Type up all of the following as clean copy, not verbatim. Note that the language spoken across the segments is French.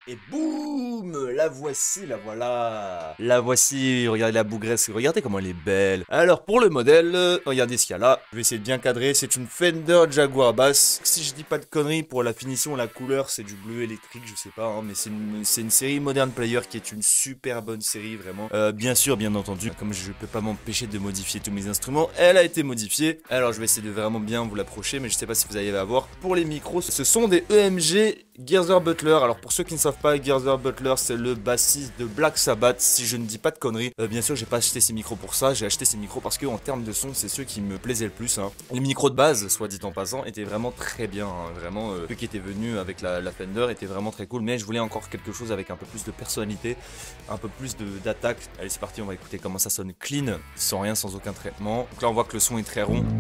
Et boum, la voici, la voilà. La voici, regardez la bougresse, regardez comment elle est belle. Alors pour le modèle, regardez ce qu'il y a là. Je vais essayer de bien cadrer, c'est une Fender Jaguar basse. Si je dis pas de conneries, pour la finition, la couleur, c'est du bleu électrique, je sais pas, hein, mais c'est une série Modern Player qui est une super bonne série, vraiment. Bien sûr, bien entendu, comme je peux pas m'empêcher de modifier tous mes instruments, elle a été modifiée. Alors je vais essayer de vraiment bien vous l'approcher, mais je sais pas si vous allez la voir. Pour les micros, ce sont des EMG Geezer Butler. Alors pour ceux qui ne savent pas, Geezer Butler c'est le bassiste de Black Sabbath, si je ne dis pas de conneries. Bien sûr j'ai pas acheté ces micros pour ça, j'ai acheté ces micros parce que en termes de son c'est ceux qui me plaisaient le plus, hein. Les micros de base, soit dit en passant, étaient vraiment très bien, hein. Vraiment ceux qui étaient venus avec la Fender étaient vraiment très cool, mais je voulais encore quelque chose avec un peu plus de personnalité, un peu plus d'attaque. Allez c'est parti, on va écouter comment ça sonne clean, sans rien, sans aucun traitement. Donc là on voit que le son est très rond.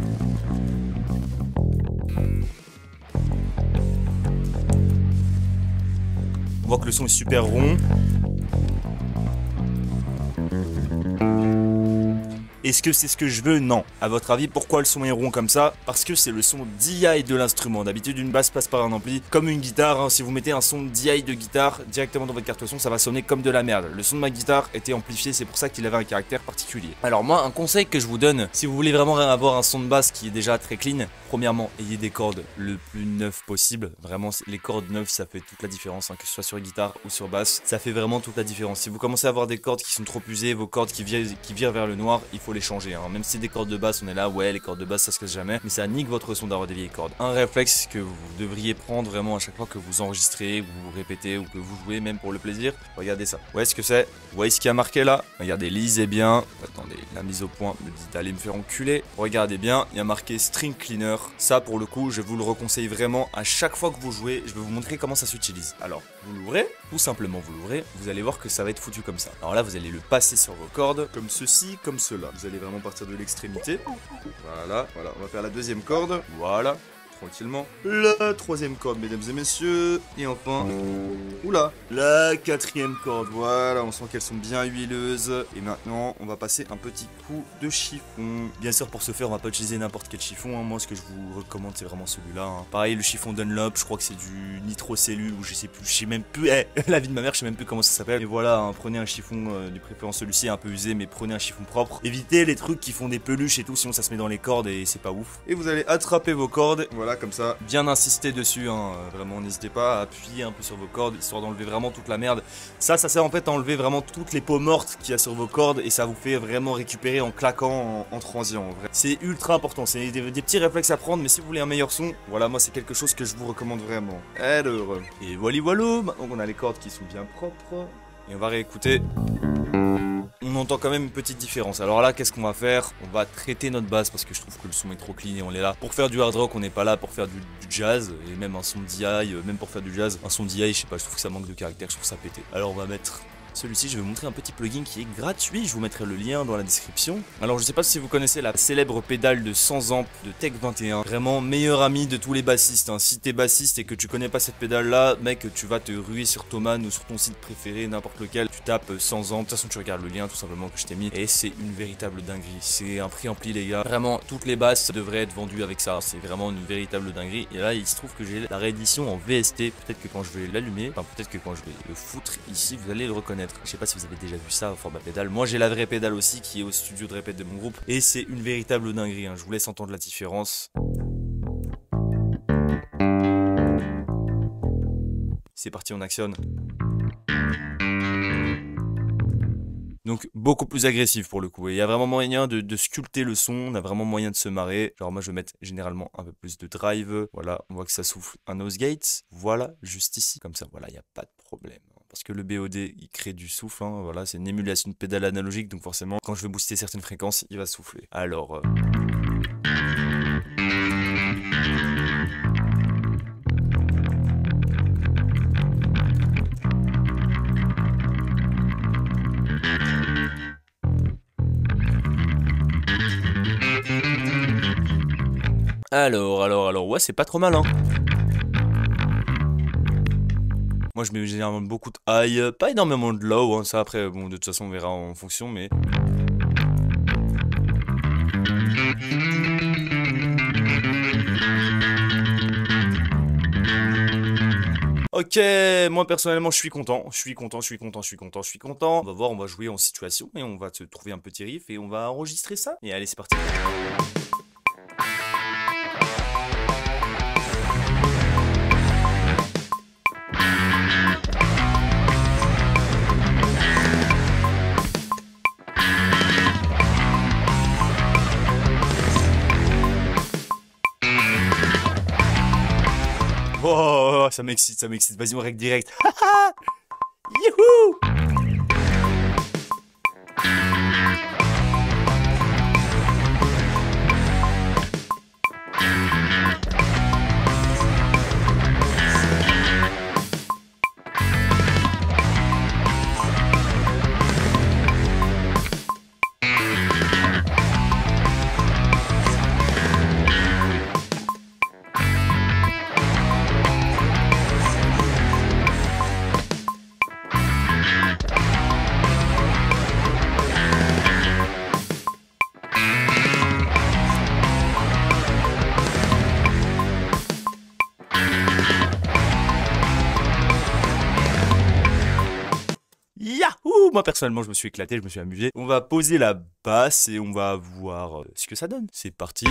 On voit que le son est super rond. Est-ce que c'est ce que je veux? Non. À votre avis, pourquoi le son est rond comme ça? Parce que c'est le son DI de l'instrument. D'habitude, une basse passe par un ampli, comme une guitare, hein. Si vous mettez un son DI de guitare directement dans votre carte son, ça va sonner comme de la merde. Le son de ma guitare était amplifié, c'est pour ça qu'il avait un caractère particulier. Alors moi, un conseil que je vous donne, si vous voulez vraiment avoir un son de basse qui est déjà très clean, premièrement, ayez des cordes le plus neuf possible. Vraiment, les cordes neuves, ça fait toute la différence, hein, que ce soit sur guitare ou sur basse. Ça fait vraiment toute la différence. Si vous commencez à avoir des cordes qui sont trop usées, vos cordes qui virent vers le noir, il faut les changer, hein. Même si des cordes de basse, on est là, ouais, les cordes de basse ça se casse jamais, mais ça nique votre son d'avoir des vieilles cordes. Un réflexe que vous devriez prendre vraiment à chaque fois que vous enregistrez, que vous répétez ou que vous jouez, même pour le plaisir, regardez ça. Vous voyez ce que c'est? Vous voyez ce qui a marqué là? Regardez, lisez bien. Attendez, la mise au point me dit d'aller me faire enculer. Regardez bien, il y a marqué string cleaner. Ça pour le coup, je vous le reconseille vraiment à chaque fois que vous jouez. Je vais vous montrer comment ça s'utilise. Alors, vous l'ouvrez, tout simplement vous l'ouvrez, vous allez voir que ça va être foutu comme ça. Alors là, vous allez le passer sur vos cordes, comme ceci, comme cela. Vous allez vraiment partir de l'extrémité. Voilà, on va faire la deuxième corde. Voilà, tranquillement. La troisième corde, mesdames et messieurs. Et enfin, oula, la quatrième corde. Voilà, on sent qu'elles sont bien huileuses. Et maintenant, on va passer un petit coup de chiffon. Bien sûr, pour ce faire, on va pas utiliser n'importe quel chiffon, hein. Moi, ce que je vous recommande, c'est vraiment celui-là, hein. Pareil, le chiffon Dunlop, je crois que c'est du nitrocellule ou je sais plus, je sais même plus. La vie de ma mère, je sais même plus comment ça s'appelle. Et voilà, hein, prenez un chiffon, de préférence celui-ci, un peu usé, mais prenez un chiffon propre. Évitez les trucs qui font des peluches et tout, sinon ça se met dans les cordes et c'est pas ouf. Et vous allez attraper vos cordes, voilà, comme ça. Bien insister dessus, hein. Vraiment, n'hésitez pas à appuyer un peu sur vos cordes, histoire d'enlever vraiment toute la merde. Ça sert en fait à enlever vraiment toutes les peaux mortes qu'il y a sur vos cordes et ça vous fait vraiment récupérer en claquant en transient. C'est ultra important, c'est des petits réflexes à prendre, mais si vous voulez un meilleur son, voilà, moi c'est quelque chose que je vous recommande vraiment. Alors, et voilà, maintenant qu'on a les cordes qui sont bien propres, et on va réécouter. On entend quand même une petite différence. Alors là, qu'est-ce qu'on va faire? On va traiter notre basse parce que je trouve que le son est trop clean et on est là pour faire du hard rock, on n'est pas là pour faire du jazz. Et même un son DI, même pour faire du jazz, un son DI, je sais pas, je trouve que ça manque de caractère, je trouve ça pété. Alors on va mettre celui-ci, je vais vous montrer un petit plugin qui est gratuit, je vous mettrai le lien dans la description. Alors je sais pas si vous connaissez la célèbre pédale de 100 amps de Tech 21. Vraiment meilleur ami de tous les bassistes, hein. Si t'es bassiste et que tu connais pas cette pédale là, mec, tu vas te ruer sur Thomann ou sur ton site préféré, n'importe lequel. Tu tapes 100 amps, de toute façon tu regardes le lien tout simplement que je t'ai mis. Et c'est une véritable dinguerie, c'est un préampli les gars. Vraiment, toutes les basses devraient être vendues avec ça, c'est vraiment une véritable dinguerie. Et là il se trouve que j'ai la réédition en VST, peut-être que quand je vais l'allumer, enfin peut-être que quand je vais le foutre ici, vous allez le reconnaître. Je sais pas si vous avez déjà vu ça au format pédale. Moi j'ai la vraie pédale aussi qui est au studio de répète de mon groupe. Et c'est une véritable dinguerie, hein. Je vous laisse entendre la différence. C'est parti, on actionne. Donc beaucoup plus agressif pour le coup. Et il y a vraiment moyen de sculpter le son, on a vraiment moyen de se marrer. Genre moi je vais mettre généralement un peu plus de drive. Voilà, on voit que ça souffle un nose gate. Voilà, juste ici. Comme ça, voilà, il n'y a pas de problème. Parce que le BOD il crée du souffle, hein. Voilà, c'est une émulation de pédale analogique, donc forcément quand je vais booster certaines fréquences il va souffler. Alors ouais, c'est pas trop mal, hein. Moi je mets généralement beaucoup de high, pas énormément de low, hein. Ça après, bon, de toute façon on verra en fonction, mais... Ok, moi personnellement je suis content, je suis content, je suis content, je suis content, je suis content. On va voir, on va jouer en situation et on va se trouver un petit riff et on va enregistrer ça. Et allez, c'est parti. Oh, ça m'excite, ça m'excite. Vas-y, on règle direct. Youhou! Yahoo! Moi personnellement je me suis éclaté, je me suis amusé. On va poser la basse et on va voir ce que ça donne. C'est parti.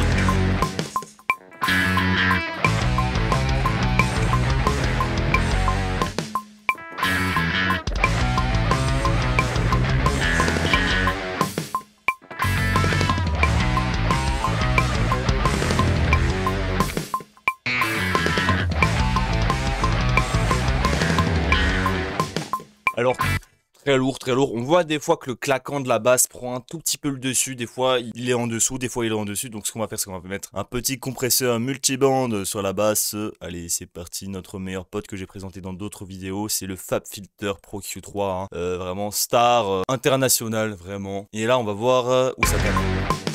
Alors, très lourd, très lourd. On voit des fois que le claquant de la basse prend un tout petit peu le dessus. Des fois, il est en dessous, des fois, il est en dessus. Donc, ce qu'on va faire, c'est qu'on va mettre un petit compresseur multiband sur la basse. Allez, c'est parti. Notre meilleur pote que j'ai présenté dans d'autres vidéos, c'est le FabFilter Pro Q3. Hein. Vraiment star international, vraiment. Et là, on va voir où ça tape.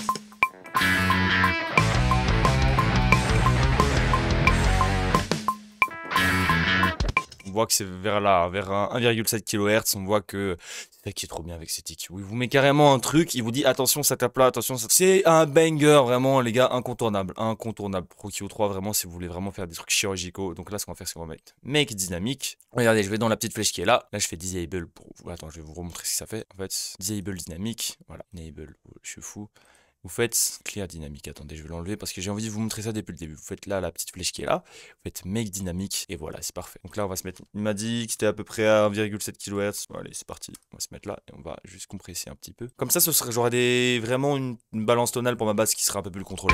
On voit que c'est vers là, vers 1,7 kHz, on voit que c'est ça qui est trop bien avec cet EQ. Il vous met carrément un truc, il vous dit attention ça tape là, attention ça... C'est un banger vraiment les gars, incontournable, incontournable. Pro Q3 vraiment si vous voulez vraiment faire des trucs chirurgicaux. Donc là ce qu'on va faire c'est qu'on va mettre make dynamique. Regardez, je vais dans la petite flèche qui est là. Là je fais disable pour... Attends, je vais vous remontrer ce que ça fait. En fait, disable dynamique, voilà, enable, je suis fou. Vous faites clear dynamique, attendez je vais l'enlever parce que j'ai envie de vous montrer ça depuis le début. Vous faites là la petite flèche qui est là, vous faites make dynamique et voilà c'est parfait. Donc là on va se mettre, il m'a dit que c'était à peu près à 1,7 kHz, bon, allez c'est parti, on va se mettre là et on va juste compresser un petit peu. Comme ça j'aurai vraiment une balance tonale pour ma basse qui sera un peu plus contrôlée.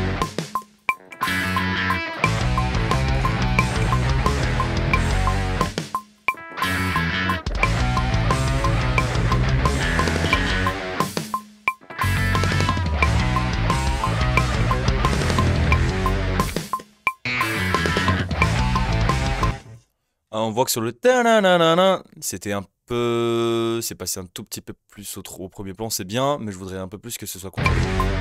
On voit que sur le ta-na-na-na-na, c'était un peu... C'est passé un tout petit peu plus au premier plan, c'est bien, mais je voudrais un peu plus que ce soit contrôlé.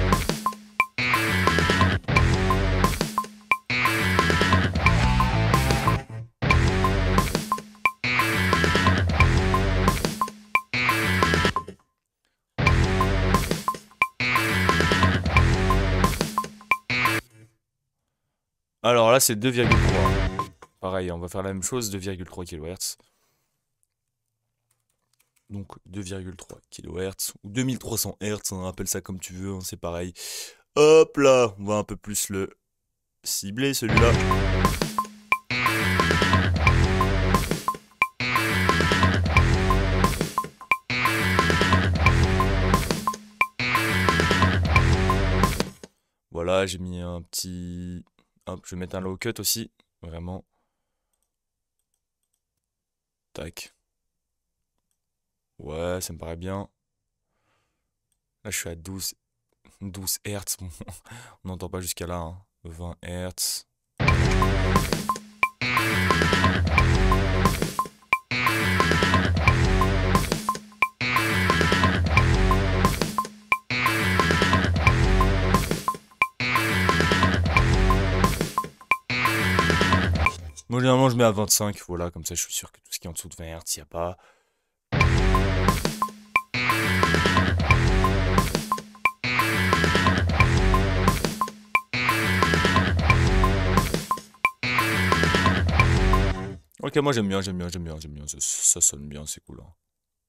Alors là, c'est 2,3. Pareil, on va faire la même chose, 2,3 kHz. Donc 2,3 kHz ou 2300 Hz, on appelle ça comme tu veux, hein, c'est pareil. Hop là, on va un peu plus le cibler celui-là. Voilà, j'ai mis un petit... Hop, je vais mettre un low cut aussi, vraiment. Tac. Ouais, ça me paraît bien. Là, je suis à 12 Hz. On n'entend pas jusqu'à là. Hein. 20 Hz. Moi, généralement, je mets à 25. Voilà, comme ça, je suis sûr que tout ce qui est en dessous de 20 Hz, il n'y a pas. Ok, moi j'aime bien, j'aime bien, j'aime bien, j'aime bien. Ça sonne bien, c'est cool, hein.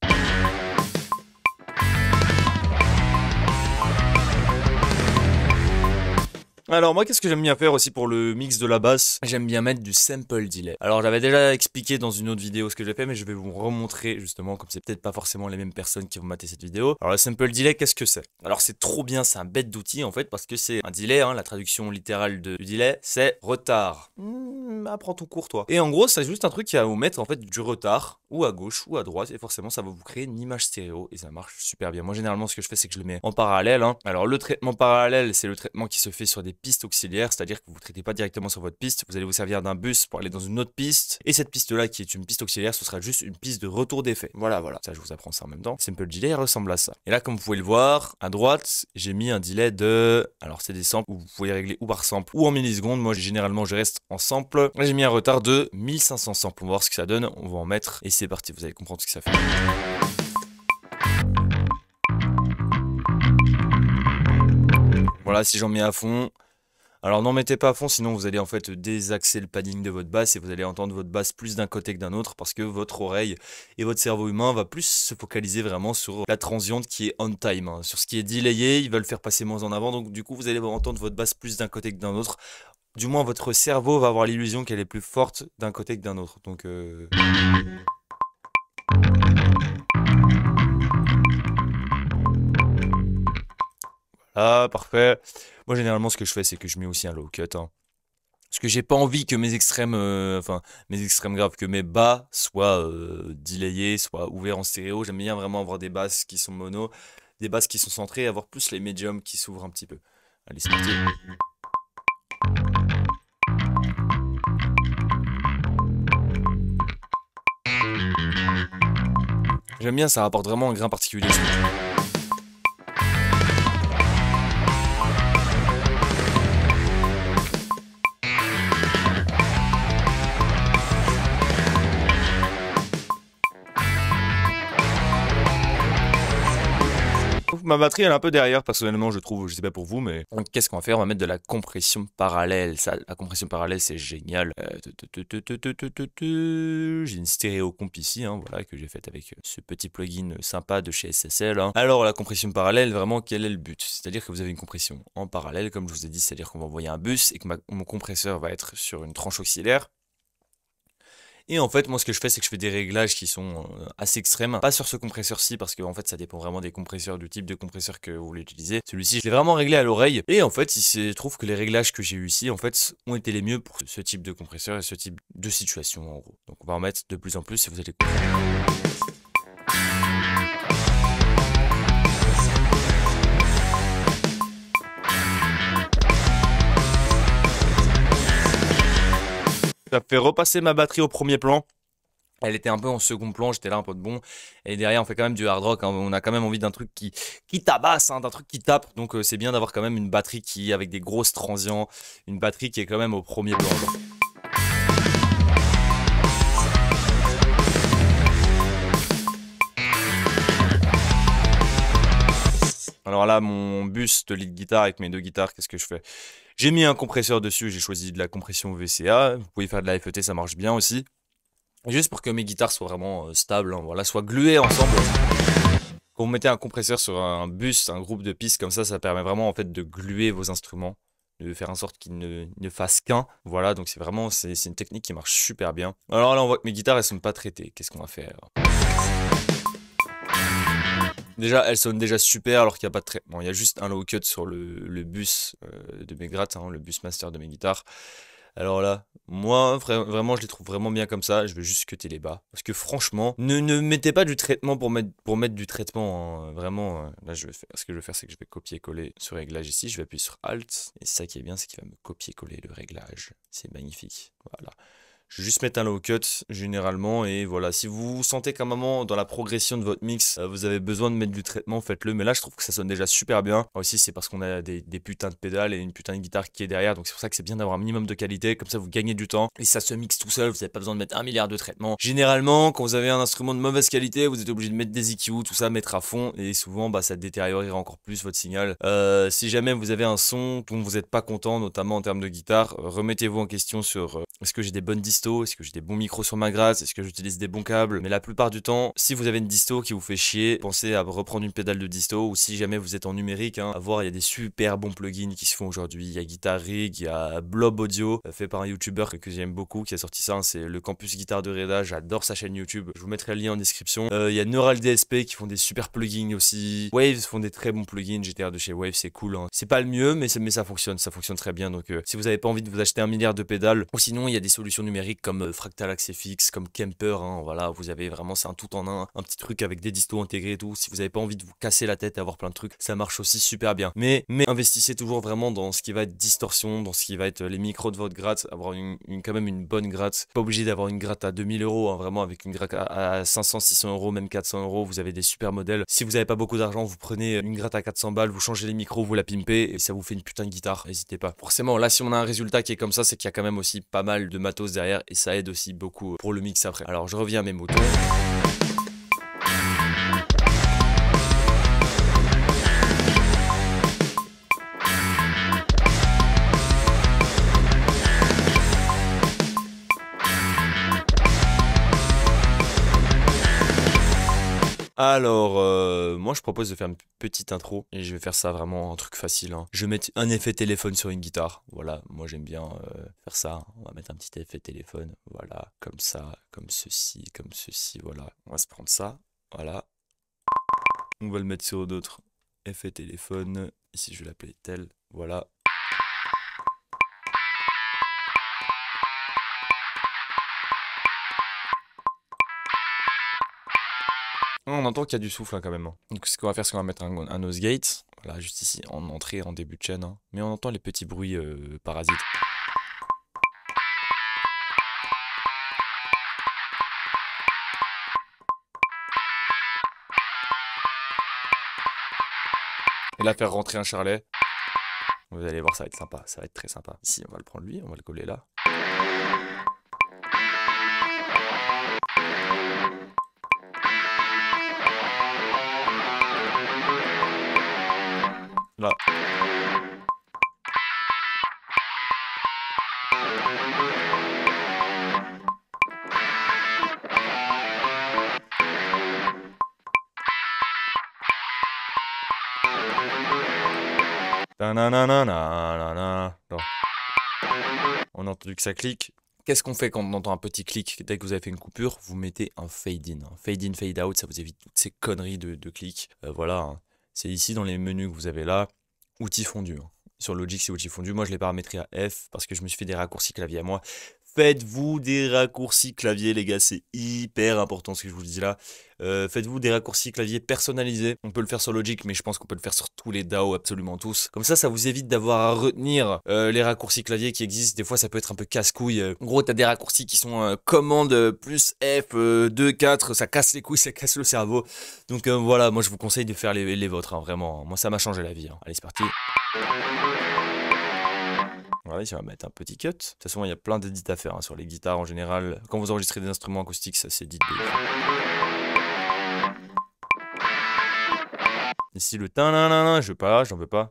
Alors moi qu'est-ce que j'aime bien faire aussi pour le mix de la basse? J'aime bien mettre du sample delay. Alors j'avais déjà expliqué dans une autre vidéo ce que j'ai fait, mais je vais vous remontrer justement, comme c'est peut-être pas forcément les mêmes personnes qui vont mater cette vidéo. Alors le sample delay, qu'est-ce que c'est? Alors c'est trop bien, c'est un bête d'outil en fait, parce que c'est un delay, hein, la traduction littérale du delay, c'est retard. Apprends tout court toi. Et en gros c'est juste un truc qui va vous mettre en fait du retard, ou à gauche ou à droite, et forcément ça va vous créer une image stéréo, et ça marche super bien. Moi généralement ce que je fais c'est que je le mets en parallèle, hein. Alors le traitement parallèle, c'est le traitement qui se fait sur des pistes auxiliaires, c'est-à-dire que vous ne traitez pas directement sur votre piste, vous allez vous servir d'un bus pour aller dans une autre piste, et cette piste-là, qui est une piste auxiliaire, ce sera juste une piste de retour d'effet. Voilà, ça je vous apprends ça en même temps. Simple delay ressemble à ça. Et là, comme vous pouvez le voir, à droite, j'ai mis un delay de... Alors c'est des samples où vous pouvez régler ou par sample ou en millisecondes. Moi, généralement, je reste en sample. Là, j'ai mis un retard de 1500 samples. On va voir ce que ça donne, on va en mettre, et c'est parti, vous allez comprendre ce que ça fait. Voilà, si j'en mets à fond... Alors n'en mettez pas à fond, sinon vous allez en fait désaxer le padding de votre basse et vous allez entendre votre basse plus d'un côté que d'un autre parce que votre oreille et votre cerveau humain va plus se focaliser vraiment sur la transiente qui est on time, hein. Sur ce qui est delayé, il va le faire passer moins en avant, donc du coup vous allez entendre votre basse plus d'un côté que d'un autre. Du moins votre cerveau va avoir l'illusion qu'elle est plus forte d'un côté que d'un autre. Donc ah, parfait. Moi, généralement, ce que je fais, c'est que je mets aussi un low cut, hein. Parce que j'ai pas envie que mes extrêmes, enfin, mes extrêmes graves, que mes bas soient delayés, soient ouverts en stéréo. J'aime bien vraiment avoir des basses qui sont mono, des basses qui sont centrées, et avoir plus les médiums qui s'ouvrent un petit peu. Allez, c'est parti. J'aime bien, ça rapporte vraiment un grain particulier. Ma batterie elle est un peu derrière personnellement je trouve, je sais pas pour vous mais donc qu'est-ce qu'on va faire? On va mettre de la compression parallèle. Ça, la compression parallèle c'est génial. J'ai une stéréo comp ici hein, voilà, que j'ai faite avec ce petit plugin sympa de chez SSL, hein. Alors la compression parallèle, vraiment quel est le but? C'est-à-dire que vous avez une compression en parallèle comme je vous ai dit, c'est-à-dire qu'on va envoyer un bus et que mon compresseur va être sur une tranche auxiliaire. Et en fait, moi, ce que je fais, c'est que je fais des réglages qui sont assez extrêmes. Pas sur ce compresseur-ci, parce que en fait, ça dépend vraiment des compresseurs, du type de compresseur que vous voulez utiliser. Celui-ci, je l'ai vraiment réglé à l'oreille. Et en fait, il se trouve que les réglages que j'ai eu ici, en fait, ont été les mieux pour ce type de compresseur et ce type de situation, en gros. Donc, on va en mettre de plus en plus et vous allez comprendre. Ça fait repasser ma batterie au premier plan. Elle était un peu en second plan, j'étais là un peu de bon. Et derrière, on fait quand même du hard rock, hein. On a quand même envie d'un truc qui tabasse, hein, d'un truc qui tape. Donc c'est bien d'avoir quand même une batterie qui, avec des grosses transients, une batterie qui est quand même au premier plan. Alors là, mon bus de lead guitare avec mes deux guitares, qu'est-ce que je fais? J'ai mis un compresseur dessus, j'ai choisi de la compression VCA. Vous pouvez faire de la FET, ça marche bien aussi. Juste pour que mes guitares soient vraiment stables, hein, voilà, soient gluées ensemble. Quand vous mettez un compresseur sur un bus, un groupe de pistes comme ça permet vraiment en fait de gluer vos instruments, de faire en sorte qu'ils ne fassent qu'un. Voilà, donc c'est une technique qui marche super bien. Alors là, on voit que mes guitares elles sont pas traitées. Qu'est-ce qu'on va faire? Déjà, elles sonnent déjà super alors qu'il n'y a pas de traitement. Il y a juste un low cut sur le bus de mes grattes, hein, le bus master de mes guitares. Alors là, moi, vraiment, je les trouve vraiment bien comme ça. Je vais juste cutter les bas. Parce que franchement, ne mettez pas du traitement pour mettre du traitement, hein. Vraiment, là, ce que je vais faire, c'est que je vais copier-coller ce réglage ici. Je vais appuyer sur Alt. Et ça qui est bien, c'est qu'il va me copier-coller le réglage. C'est magnifique. Voilà. Je vais juste mettre un low cut généralement et voilà, si vous sentez qu'à un moment dans la progression de votre mix, vous avez besoin de mettre du traitement, faites-le, mais là je trouve que ça sonne déjà super bien. Aussi c'est parce qu'on a des putains de pédales et une putain de guitare qui est derrière, donc c'est pour ça que c'est bien d'avoir un minimum de qualité, comme ça vous gagnez du temps et ça se mixe tout seul, vous n'avez pas besoin de mettre 1 milliard de traitements. Généralement quand vous avez un instrument de mauvaise qualité, vous êtes obligé de mettre des EQ, tout ça, mettre à fond et souvent bah, ça détériorera encore plus votre signal. Si jamais vous avez un son dont vous n'êtes pas content, notamment en termes de guitare, remettez-vous en question sur est-ce que j'ai des bonnes disto? Est-ce que j'ai des bons micros sur ma gratte? Est-ce que j'utilise des bons câbles? Mais la plupart du temps, si vous avez une disto qui vous fait chier, pensez à reprendre une pédale de disto, ou si jamais vous êtes en numérique, à voir, il y a des super bons plugins qui se font aujourd'hui. Il y a Guitar Rig, il y a Blob Audio, fait par un YouTuber que j'aime beaucoup, qui a sorti ça, c'est le Campus Guitare de Reda, j'adore sa chaîne YouTube, je vous mettrai le lien en description. Il y a Neural DSP qui font des super plugins aussi. Waves font des très bons plugins, GTR de chez Waves, c'est cool, hein. C'est pas le mieux, mais ça fonctionne très bien. Donc si vous avez pas envie de vous acheter 1 milliard de pédales, ou sinon il y a des solutions numériques comme Fractal Axe FX, comme Kemper, hein, voilà, vous avez vraiment, c'est un tout en un petit truc avec des distos intégrés et tout. Si vous avez pas envie de vous casser la tête et avoir plein de trucs, ça marche aussi super bien. Mais investissez toujours vraiment dans ce qui va être distorsion, dans ce qui va être les micros de votre gratte, avoir quand même une bonne gratte. Pas obligé d'avoir une gratte à 2000 €, hein, vraiment avec une gratte à 500, 600 €, même 400 €, vous avez des super modèles. Si vous n'avez pas beaucoup d'argent, vous prenez une gratte à 400 balles, vous changez les micros, vous la pimpez et ça vous fait une putain de guitare, n'hésitez pas. Forcément, là si on a un résultat qui est comme ça, c'est qu'il y a quand même aussi pas mal de matos derrière et ça aide aussi beaucoup pour le mix après. Alors je reviens à mes moutons. Alors, moi je propose de faire une petite intro et je vais faire ça vraiment un truc facile, hein. Je vais mettre un effet téléphone sur une guitare, voilà, moi j'aime bien faire ça. On va mettre un petit effet téléphone, voilà, comme ça, comme ceci, voilà. On va se prendre ça, voilà. On va le mettre sur d'autres effets téléphone, ici je vais l'appeler tel, voilà. On entend qu'il y a du souffle, hein, quand même. Donc ce qu'on va faire, c'est qu'on va mettre un nose gate, voilà, juste ici, en entrée, en début de chaîne, hein. Mais on entend les petits bruits parasites. Et là, faire rentrer un charlet. Vous allez voir, ça va être sympa, ça va être très sympa. Ici, on va le prendre lui, on va le coller là. Là. On a entendu que ça clique. Qu'est-ce qu'on fait quand on entend un petit clic? Dès que vous avez fait une coupure, vous mettez un fade in. Fade in, fade out, ça vous évite toutes ces conneries de clics. Voilà, hein. C'est ici dans les menus que vous avez là, outils fondus, hein. Sur Logic, c'est outils fondus. Moi, je l'ai paramétré à F parce que je me suis fait des raccourcis clavier à moi. Faites-vous des raccourcis clavier, les gars, c'est hyper important ce que je vous dis là. Faites-vous des raccourcis clavier personnalisés. On peut le faire sur Logic, mais je pense qu'on peut le faire sur tous les DAO, absolument tous. Comme ça vous évite d'avoir à retenir les raccourcis clavier qui existent. Des fois, ça peut être un peu casse-couille. En gros, t'as des raccourcis qui sont commande plus F, 2, 4, ça casse les couilles, ça casse le cerveau. Donc voilà, moi je vous conseille de faire les vôtres, hein, vraiment. Moi, ça m'a changé la vie, hein. Allez, c'est parti. Voilà, ici on va mettre un petit cut. De toute façon, il y a plein d'édits à faire, hein, sur les guitares en général. Quand vous enregistrez des instruments acoustiques, ça s'édite de ouf. Ici le tin, je veux pas, j'en veux pas.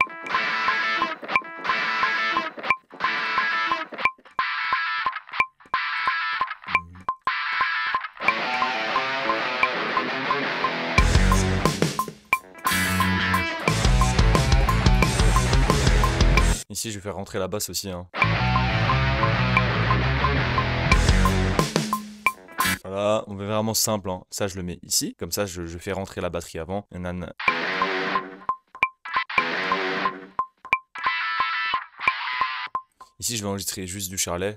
Ici, je vais faire rentrer la basse aussi, hein. Voilà, on veut vraiment simple, hein. Ça, je le mets ici. Comme ça, je fais rentrer la batterie avant. Ici, je vais enregistrer juste du charlet.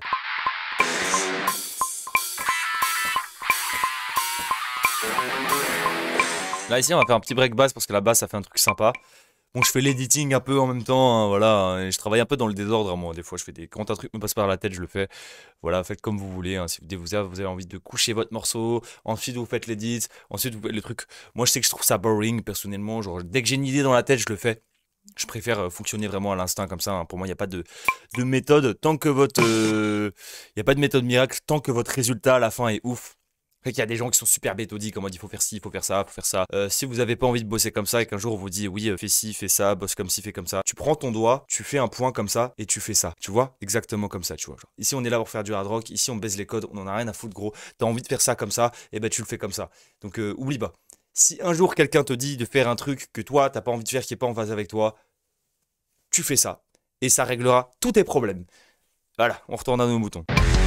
Là, ici, on va faire un petit break bass parce que la basse, ça fait un truc sympa. Bon, je fais l'editing un peu en même temps, hein, voilà, et je travaille un peu dans le désordre, moi. Des fois, quand un truc me passe par la tête, je le fais. Voilà, faites comme vous voulez, hein. Si vous avez envie de coucher votre morceau, ensuite vous faites l'edit, ensuite vous faites le truc. Moi, je sais que je trouve ça boring, personnellement. Genre, dès que j'ai une idée dans la tête, je le fais. Je préfère fonctionner vraiment à l'instinct comme ça, hein. Pour moi, il n'y a pas de méthode tant que votre... Il n'y a pas de méthode miracle tant que votre résultat à la fin est ouf. Fait qu'il y a des gens qui sont super méthodiques en mode il faut faire ci, il faut faire ça, il faut faire ça. Si vous avez pas envie de bosser comme ça et qu'un jour on vous dit oui, fais ci, fais ça, bosse comme ci, fais comme ça, tu prends ton doigt, tu fais un point comme ça et tu fais ça. Tu vois? Exactement comme ça, tu vois. Genre, ici on est là pour faire du hard rock, ici on baise les codes, on en a rien à foutre gros. T'as envie de faire ça comme ça, et ben tu le fais comme ça. Donc oublie pas. Si un jour quelqu'un te dit de faire un truc que toi t'as pas envie de faire, qui est pas en phase avec toi, tu fais ça. Et ça réglera tous tes problèmes. Voilà, on retourne à nos moutons.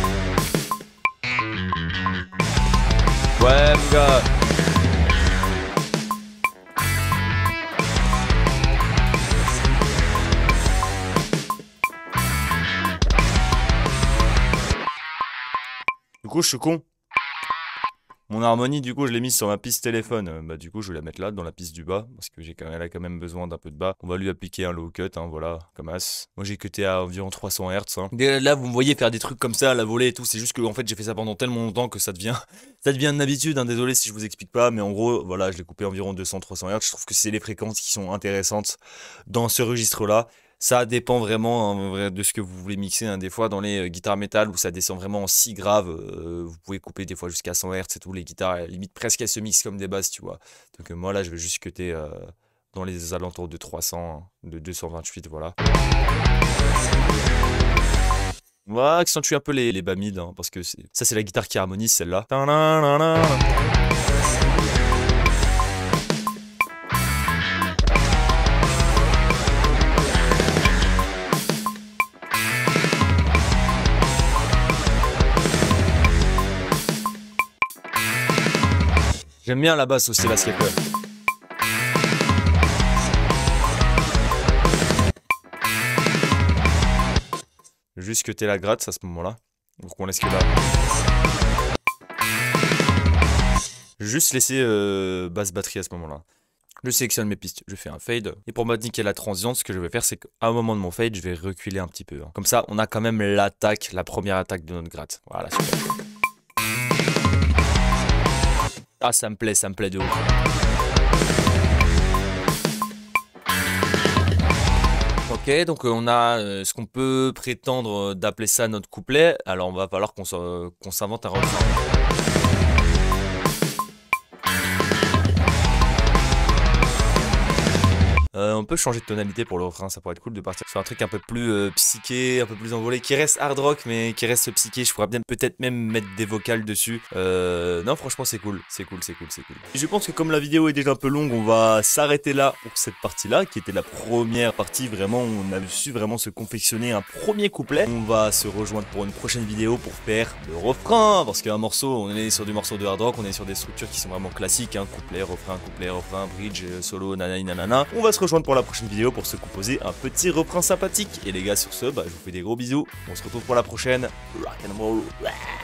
Ouais, mon gars. Du coup, je suis con. Mon harmonie, du coup, je l'ai mise sur ma piste téléphone. Bah, du coup, je vais la mettre là, dans la piste du bas, parce que elle a quand même besoin d'un peu de bas. On va lui appliquer un low cut, hein, voilà, comme as. Moi, j'ai cuté à environ 300 Hz. Hein. Là, vous me voyez faire des trucs comme ça, à la volée et tout. C'est juste que, en fait, j'ai fait ça pendant tellement longtemps que ça devient une habitude. Hein. Désolé si je vous explique pas, mais en gros, voilà, je l'ai coupé environ 200-300 Hz. Je trouve que c'est les fréquences qui sont intéressantes dans ce registre-là. Ça dépend vraiment hein, de ce que vous voulez mixer. Hein. Des fois, dans les guitares métal où ça descend vraiment en si grave, vous pouvez couper des fois jusqu'à 100 Hz et tout. Les guitares, limite presque, elles se mixent comme des basses, tu vois. Donc moi, là, je vais juste cutter dans les alentours de 300, de 228, voilà. On va accentuer un peu les bas mid, hein, parce que ça, c'est la guitare qui harmonise, celle-là. J'aime bien la basse aussi, la Skepper. Juste que t'es la gratte à ce moment-là. Donc on laisse que là. Juste laisser basse batterie à ce moment-là. Je sélectionne mes pistes, je fais un fade. Et pour m'indiquer la transition, ce que je vais faire, c'est qu'à un moment de mon fade, je vais reculer un petit peu. Hein. Comme ça, on a quand même l'attaque, la première attaque de notre gratte. Voilà, super. Ah, ça me plaît de ouf. Ok, donc on a ce qu'on peut prétendre d'appeler ça notre couplet. Alors, on va falloir qu'on s'invente un refrain. On peut changer de tonalité pour le refrain, ça pourrait être cool de partir sur un truc un peu plus psyché, un peu plus envolé, qui reste hard rock mais qui reste psyché. Je pourrais peut-être même mettre des vocales dessus. Non, franchement, c'est cool. Et je pense que comme la vidéo est déjà un peu longue, on va s'arrêter là pour cette partie-là, qui était la première partie vraiment où on a su vraiment se confectionner un premier couplet. On va se rejoindre pour une prochaine vidéo pour faire le refrain, parce qu'un morceau, on est sur du morceau de hard rock, on est sur des structures qui sont vraiment classiques, hein, couplet, refrain, bridge, solo, nanani, nanana. On va se rejoindre pour la prochaine vidéo pour se composer un petit refrain sympathique. Et les gars, sur ce, je vous fais des gros bisous. On se retrouve pour la prochaine. Rock and roll.